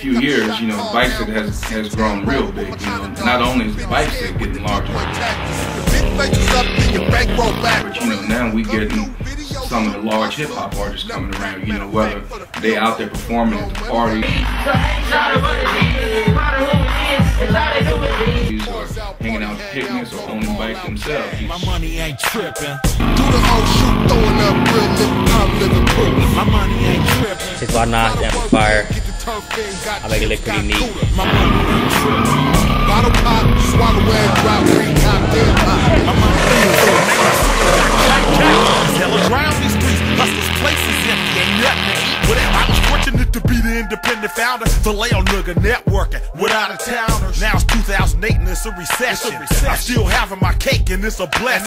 few years, you know, bicycle has grown real big. You know, not only is the bicycle getting larger, but you know, now we getting some of the large hip hop artists coming around. You know, whether they out there performing at the party, or hanging out at picnics, or owning bikes themselves. My money ain't tripping. Do the whole shoot, throwing up real nigga, I'm living proof. My money ain't tripping. It's warna amplifier. I make it look pretty neat. My money ain't tripping. Bottle pop, swallow and drop, green top, dead pop. My money ain't tripping. Hell around these streets, hustlers places empty, ain't nothing to eat. Whatever, I was fortunate to be the independent founder. Filet on nigga networking with out of towners. Now it's 2008 and it's a recession. I'm still having my cake and it's a blessing.